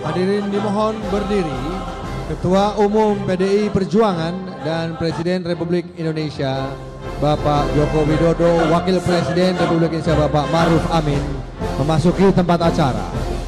Hadirin dimohon berdiri. Ketua Umum PDI Perjuangan dan Presiden Republik Indonesia Bapak Joko Widodo, Wakil Presiden Republik Indonesia Bapak Ma'ruf Amin memasuki tempat acara.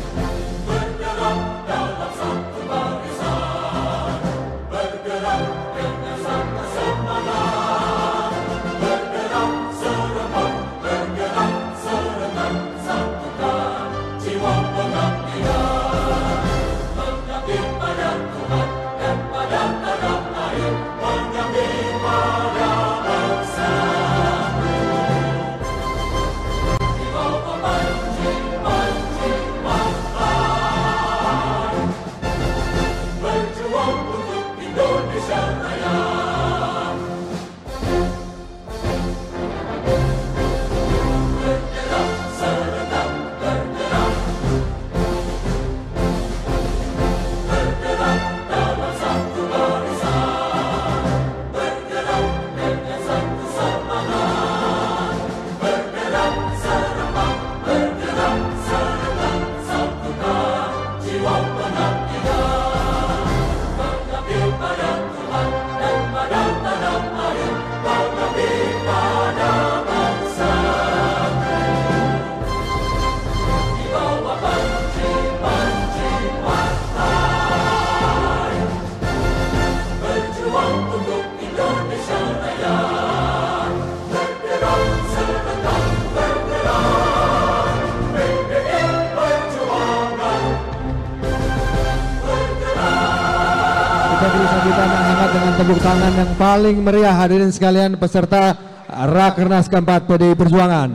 Kita yang hangat dengan tepuk tangan yang paling meriah hadirin sekalian peserta Rakernas keempat PDI Perjuangan.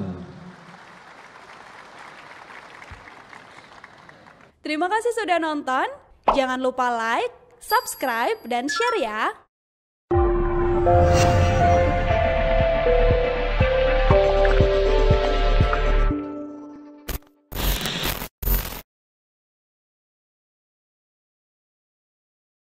Terima kasih sudah nonton. Jangan lupa like, subscribe, dan share ya.